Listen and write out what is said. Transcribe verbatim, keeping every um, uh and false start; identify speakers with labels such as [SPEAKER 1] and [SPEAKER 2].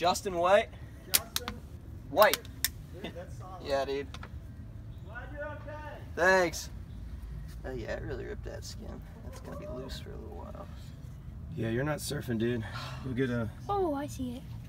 [SPEAKER 1] Justin White.
[SPEAKER 2] Justin
[SPEAKER 1] White.
[SPEAKER 2] Dude, that's solid.
[SPEAKER 1] Yeah, dude.
[SPEAKER 2] Glad you're okay.
[SPEAKER 1] Thanks. Oh yeah, it really ripped that skin. That's gonna be loose for a little while.
[SPEAKER 3] Yeah, you're not surfing, dude. You'll get a...
[SPEAKER 4] Oh, I see it.